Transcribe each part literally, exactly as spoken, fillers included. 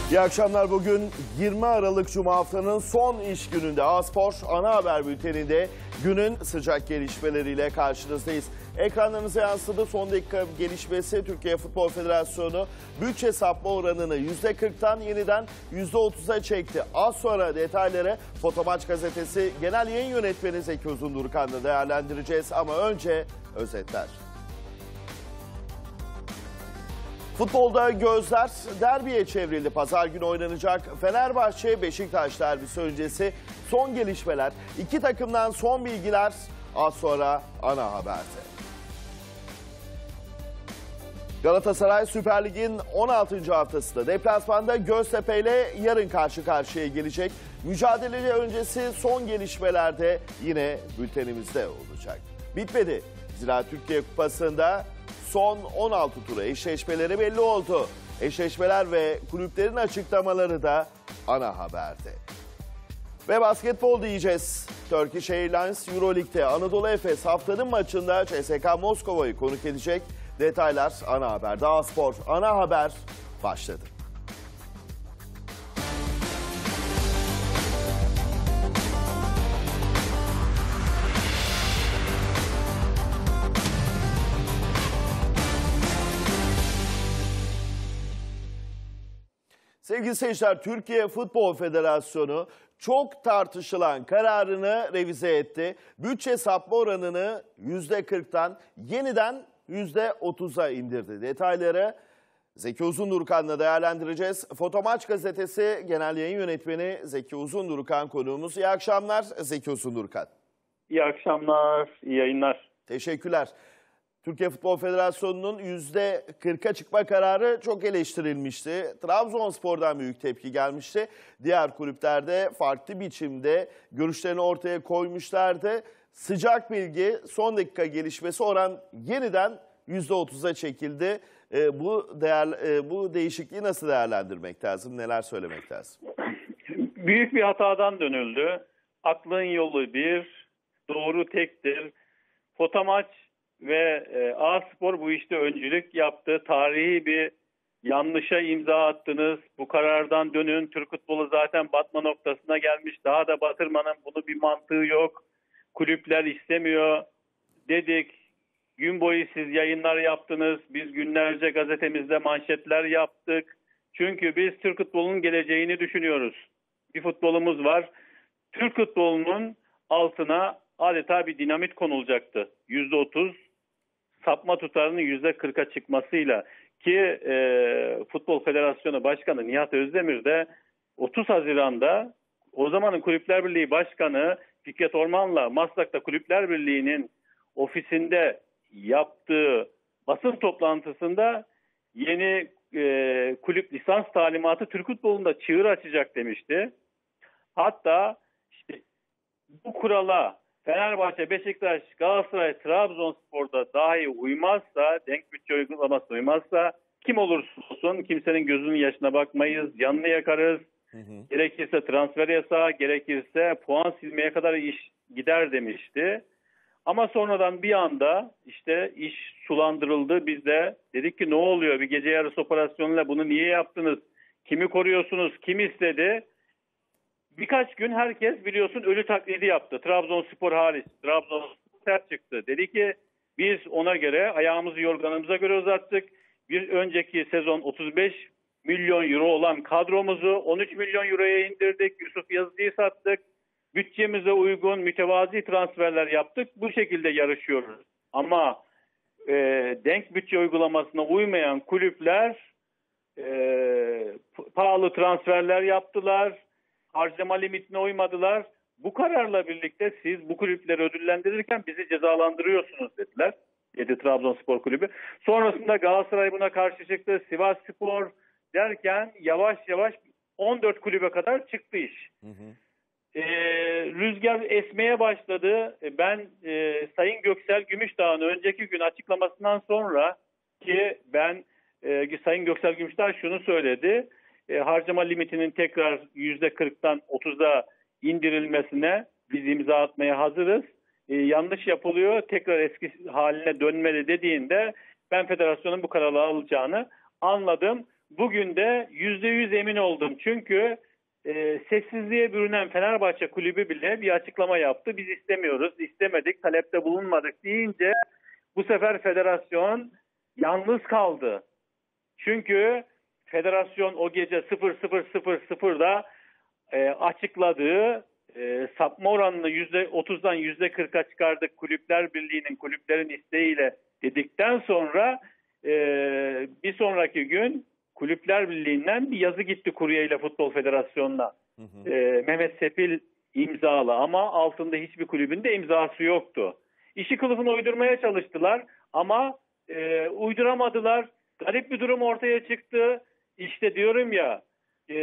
İyi akşamlar. Bugün yirmi Aralık Cuma, haftanın son iş gününde A-Spor ana haber bülteninde günün sıcak gelişmeleriyle karşınızdayız. Ekranlarınıza yansıdı son dakika gelişmesi. Türkiye Futbol Federasyonu bütçe sapma oranını yüzde kırktan yeniden yüzde otuza çekti. Az sonra detayları Fotomaç Gazetesi Genel Yayın Yönetmeni Zeki Uzundurkan'la değerlendireceğiz ama önce özetler. Futbolda gözler derbiye çevrildi. Pazar günü oynanacak Fenerbahçe-Beşiktaş derbisi öncesi son gelişmeler. İki takımdan son bilgiler az sonra ana haberde. Galatasaray Süper Lig'in on altıncı haftasında deplasmanda Göztepe ile yarın karşı karşıya gelecek. Mücadele öncesi son gelişmeler de yine bültenimizde olacak. Bitmedi. Zira Türkiye Kupası'nda son on altı tura eşleşmeleri belli oldu. Eşleşmeler ve kulüplerin açıklamaları da ana haberde. Ve basketbol diyeceğiz. Turkish Airlines Euroleague'de Anadolu Efes haftanın maçında C S K A Moskova'yı konuk edecek. Detaylar ana haberde. A-Spor ana haber başladı. Sevgili seyirciler, Türkiye Futbol Federasyonu çok tartışılan kararını revize etti. Bütçe sapma oranını yüzde kırktan yeniden yüzde otuza indirdi. Detayları Zeki Uzundurkan'la değerlendireceğiz. Fotomaç Gazetesi Genel Yayın Yönetmeni Zeki Uzundurkan konuğumuz. İyi akşamlar Zeki Uzundurkan. İyi akşamlar, iyi yayınlar. Teşekkürler. Türkiye Futbol Federasyonu'nun yüzde kırka çıkma kararı çok eleştirilmişti. Trabzonspor'dan büyük tepki gelmişti. Diğer kulüplerde farklı biçimde görüşlerini ortaya koymuşlardı. Sıcak bilgi, son dakika gelişmesi, oran yeniden yüzde otuza çekildi. E, bu değer, e, bu değişikliği nasıl değerlendirmek lazım? Neler söylemek lazım? Büyük bir hatadan dönüldü. Aklın yolu bir, doğru tektir. Fotomaç ve e, A-Spor bu işte öncülük yaptı. Tarihi bir yanlışa imza attınız. Bu karardan dönün. Türk futbolu zaten batma noktasına gelmiş. Daha da batırmanın bunu bir mantığı yok. Kulüpler istemiyor dedik. Gün boyu siz yayınlar yaptınız. Biz günlerce gazetemizde manşetler yaptık. Çünkü biz Türk futbolunun geleceğini düşünüyoruz. Bir futbolumuz var. Türk futbolunun altına adeta bir dinamit konulacaktı. yüzde otuz sapma tutarının yüzde kırka çıkmasıyla ki e, Futbol Federasyonu Başkanı Nihat Özdemir de otuz Haziran'da o zamanın Kulüpler Birliği Başkanı Fikret Orman'la Maslak'ta Kulüpler Birliği'nin ofisinde yaptığı basın toplantısında yeni e, kulüp lisans talimatı Türk futbolunda çığır açacak demişti. Hatta işte bu kurala Fenerbahçe, Beşiktaş, Galatasaray, Trabzonspor'da dahi uymazsa, denk bütçe uygulaması uymazsa kim olursa olsun kimsenin gözünün yaşına bakmayız, canını yakarız. Hı hı. Gerekirse transfer yasağı, gerekirse puan silmeye kadar iş gider demişti. Ama sonradan bir anda işte iş sulandırıldı. Biz de dedik ki ne oluyor? Bir gece yarısı operasyonuyla bunu niye yaptınız? Kimi koruyorsunuz? Kim istedi? Birkaç gün herkes biliyorsun ölü taklidi yaptı. Trabzonspor hariç. Trabzonspor sert çıktı. Dedi ki biz ona göre ayağımızı yorganımıza göre uzattık. Bir önceki sezon otuz beş milyon euro olan kadromuzu on üç milyon euroya indirdik. Yusuf Yazıcı'yı sattık. Bütçemize uygun mütevazi transferler yaptık. Bu şekilde yarışıyoruz. Ama e, denk bütçe uygulamasına uymayan kulüpler e, pahalı transferler yaptılar. Harcama limitine uymadılar. Bu kararla birlikte siz bu kulüpleri ödüllendirirken bizi cezalandırıyorsunuz dediler. Dedi Trabzonspor Kulübü. Sonrasında Galatasaray buna karşı çıktı. Sivasspor derken yavaş yavaş on dört kulübe kadar çıktı iş. Hı hı. Ee, rüzgar esmeye başladı. Ben e, Sayın Göksel Gümüşdağ'ın önceki gün açıklamasından sonra ki ben e, Sayın Göksel Gümüşdağ şunu söyledi. E, harcama limitinin tekrar yüzde kırktan otuza indirilmesine biz imza atmaya hazırız. E, yanlış yapılıyor, tekrar eski haline dönmeli dediğinde ben federasyonun bu kararı alacağını anladım. bugün de yüzde yüz emin oldum. Çünkü e, sessizliğe bürünen Fenerbahçe kulübü bile bir açıklama yaptı. Biz istemiyoruz, istemedik, talepte bulunmadık deyince bu sefer federasyon yalnız kaldı. Çünkü federasyon o gece sıfır sıfır sıfır sıfırda e, açıkladığı e, sapma oranını yüzde otuzdan yüzde kırka çıkardık Kulüpler Birliği'nin, kulüplerin isteğiyle dedikten sonra e, bir sonraki gün Kulüpler Birliği'nden bir yazı gitti Kurye ile Futbol Federasyonu'na. Hı hı. E, Mehmet Sepil imzalı ama altında hiçbir kulübün de imzası yoktu. İşi kılıfına uydurmaya çalıştılar ama e, uyduramadılar. Garip bir durum ortaya çıktı. İşte diyorum ya, e,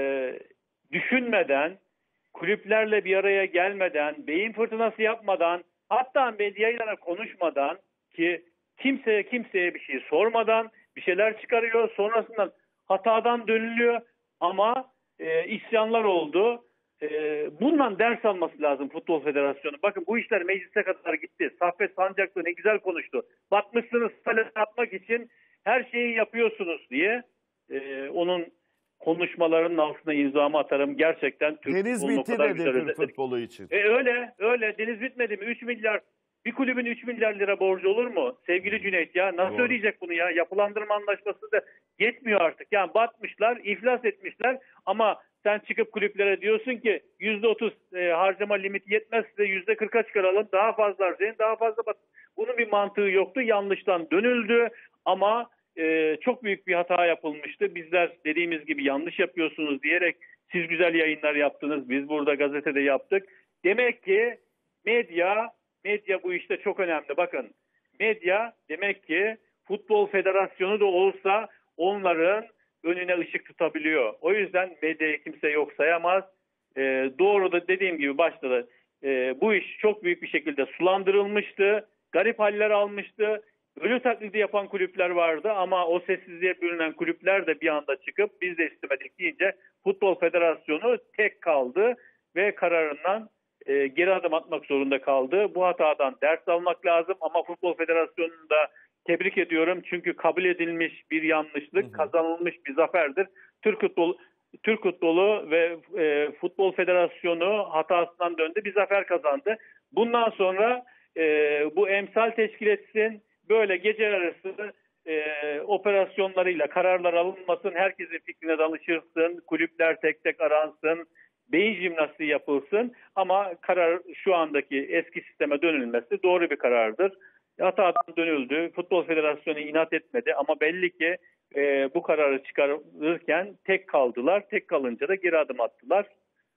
düşünmeden, kulüplerle bir araya gelmeden, beyin fırtınası yapmadan, hatta medyayla konuşmadan, ki kimseye kimseye bir şey sormadan bir şeyler çıkarıyor. Sonrasında hatadan dönülüyor ama e, isyanlar oldu. E, bundan ders alması lazım Futbol Federasyonu. Bakın bu işler meclise kadar gitti. Saffet Sancaklı ne güzel konuştu. Batmışsınız talep atmak için her şeyi yapıyorsunuz diye. E, onun konuşmalarının altına imzamı atarım. Gerçekten Türk Deniz bitti dedi Türk futbolu için. E öyle, öyle. Deniz bitmedi mi? üç milyar. Bir kulübün üç milyar lira borcu olur mu? Sevgili Cüneyt ya nasıl Doğru. ödeyecek bunu ya? Yapılandırma anlaşması da yetmiyor artık. Yani batmışlar, iflas etmişler ama sen çıkıp kulüplere diyorsun ki yüzde otuz e, harcama limiti yetmezse yüzde kırka çıkaralım. Daha fazla harcayın, daha fazla bat. Bunun bir mantığı yoktu. Yanlıştan dönüldü ama e, çok büyük bir hata yapılmıştı. Bizler dediğimiz gibi yanlış yapıyorsunuz diyerek siz güzel yayınlar yaptınız. Biz burada gazetede yaptık. Demek ki medya Medya bu işte çok önemli. Bakın medya demek ki Futbol Federasyonu da olsa onların önüne ışık tutabiliyor. O yüzden medyayı kimse yok sayamaz. Ee, doğru da dediğim gibi başta da e, bu iş çok büyük bir şekilde sulandırılmıştı. Garip haller almıştı. Ölü taklidi yapan kulüpler vardı ama o sessizliğe bürünen kulüpler de bir anda çıkıp biz de istemedik deyince Futbol Federasyonu tek kaldı ve kararından E, geri adım atmak zorunda kaldı. Bu hatadan ders almak lazım ama Futbol Federasyonu'nu da tebrik ediyorum. Çünkü kabul edilmiş bir yanlışlık, hı hı. kazanılmış bir zaferdir. Türk futbolu, Türk futbolu ve e, Futbol Federasyonu hatasından döndü, bir zafer kazandı. Bundan sonra e, bu emsal teşkil etsin, böyle gece arası e, operasyonlarıyla kararlar alınmasın, herkesin fikrine danışırsın, kulüpler tek tek aransın, beyin jimnastiği yapılsın ama karar şu andaki eski sisteme dönülmesi doğru bir karardır. Hatadan dönüldü. Futbol Federasyonu inat etmedi ama belli ki e, bu kararı çıkarırken tek kaldılar. Tek kalınca da geri adım attılar.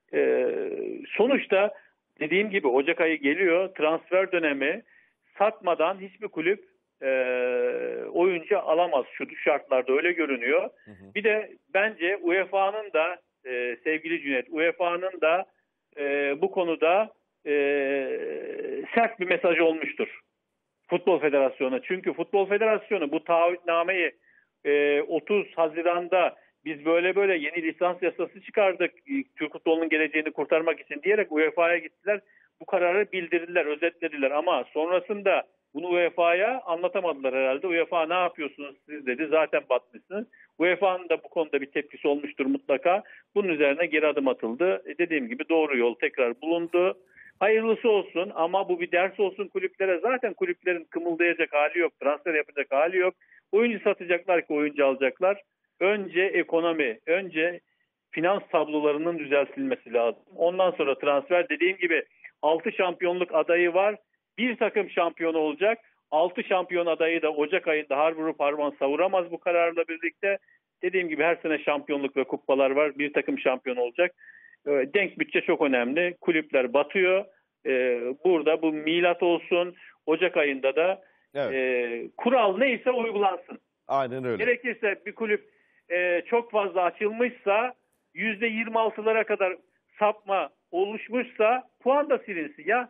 E, sonuçta dediğim gibi Ocak ayı geliyor. Transfer dönemi, satmadan hiçbir kulüp e, oyuncu alamaz. Şu şartlarda öyle görünüyor. Hı hı. Bir de bence U E F A'nın da Ee, sevgili Cüneyt, U E F A'nın da e, bu konuda e, sert bir mesaj olmuştur Futbol Federasyonu'na. Çünkü Futbol Federasyonu bu taahhütnameyi e, otuz Haziran'da biz böyle böyle yeni lisans yasası çıkardık Türk futbolunun geleceğini kurtarmak için diyerek U E F A'ya gittiler. Bu kararı bildirdiler, özetlediler ama sonrasında bunu U E F A'ya anlatamadılar herhalde. U E F A ne yapıyorsunuz siz dedi, zaten batmışsınız. U E F A'nın da bu konuda bir tepkisi olmuştur mutlaka. Bunun üzerine geri adım atıldı. E dediğim gibi doğru yol tekrar bulundu. Hayırlısı olsun ama bu bir ders olsun kulüplere. Zaten kulüplerin kımıldayacak hali yok, transfer yapacak hali yok. Oyuncu satacaklar ki oyuncu alacaklar. Önce ekonomi, önce finans tablolarının düzeltilmesi lazım. Ondan sonra transfer, dediğim gibi altı şampiyonluk adayı var. Bir takım şampiyon olacak. altı şampiyon adayı da Ocak ayında har vurup harman savuramaz bu kararla birlikte. Dediğim gibi her sene şampiyonluk ve kupalar var. Bir takım şampiyon olacak. Denk bütçe çok önemli. Kulüpler batıyor. Burada bu milat olsun. Ocak ayında da evet. e, kural neyse uygulansın. Aynen öyle. Gerekirse bir kulüp e, çok fazla açılmışsa yüzde yirmi altılara kadar sapma oluşmuşsa puan da silinsin ya.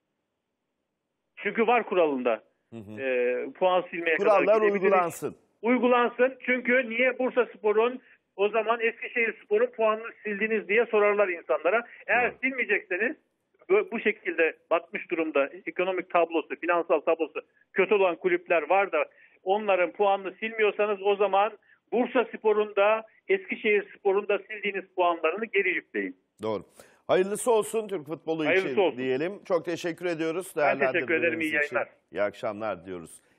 Çünkü var kuralında. Hı hı. E, puan silmeye Kurallar kadar Kurallar uygulansın. Uygulansın. Çünkü niye Bursaspor'un o zaman Eskişehirspor'un puanını sildiniz diye sorarlar insanlara. Eğer hı. silmeyecekseniz bu şekilde batmış durumda ekonomik tablosu, finansal tablosu kötü olan kulüpler var da onların puanını silmiyorsanız o zaman Bursa Spor'un da Eskişehir Spor'un da sildiğiniz puanlarını geri yükleyin. Doğru. Hayırlısı olsun Türk futbolu Hayırlısı için olsun. diyelim. Çok teşekkür ediyoruz. Ben teşekkür ederim. İyi değerlendirmeleriniz için. yayınlar. İyi akşamlar diyoruz.